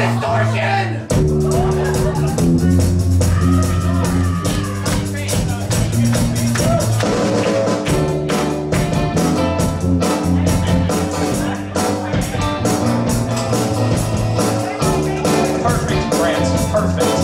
distortion! Perfect, Grant, perfect.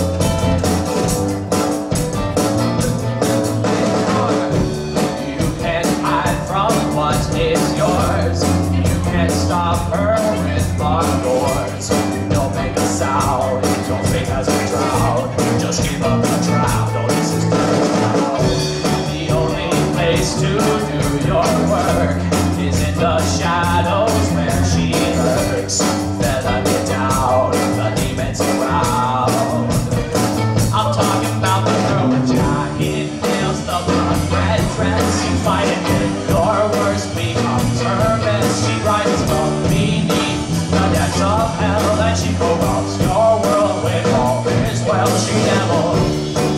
You can't hide from what is yours. You can't stop her with locked doors. Don't make a sound, don't think as we drown. Just give up the drown, oh this is the only place to do your work is in the shadows where she lurks. Feather me down, the demons around. I'm talking about the girl with giant nails, the blood red dress. You fight it with your worst becomes her best. She rises from beneath the depths of hell, and she corrupts your world with all is well. She never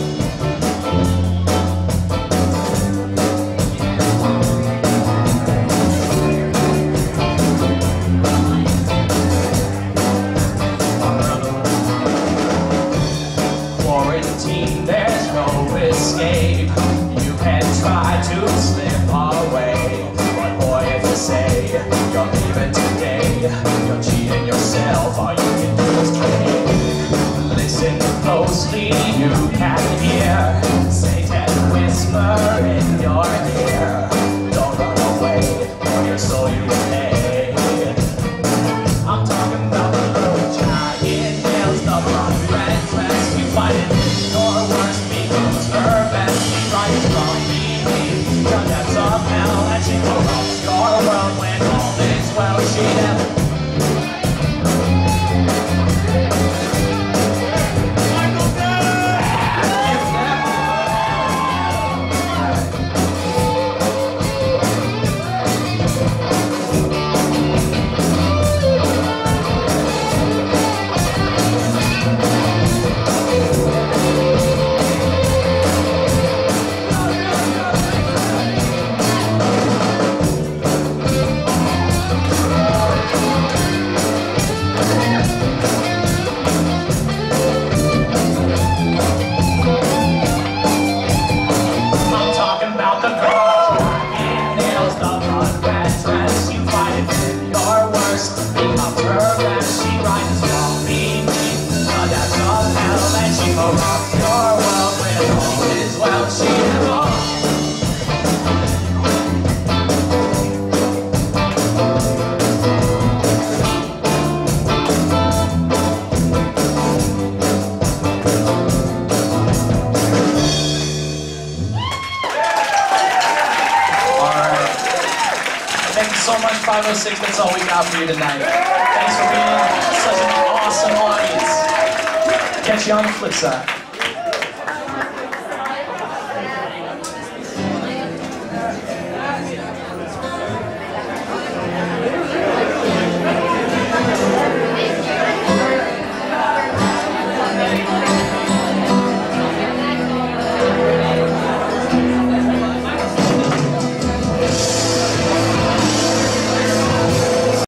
quarantine, there's no escape. You can try to slip away, but boy, if you say you're leaving today, you're cheating yourself. All you can do is drink. Listen closely, you can hear Satan whisper in your ear. Don't run away, for your soul you will pay. I'm talking about the little giant nails, the blood red dress. You fight it with your worst becomes her best. She rises from beneath the depths of hell, and she corrupts your world when all is well. She never becomes her best. She rises from beneath the depths of hell, and she corrupts your world with all is well. She never Thank you so much, 506. That's all we got for you tonight. Thanks for being such an awesome audience. Catch you on the flip side.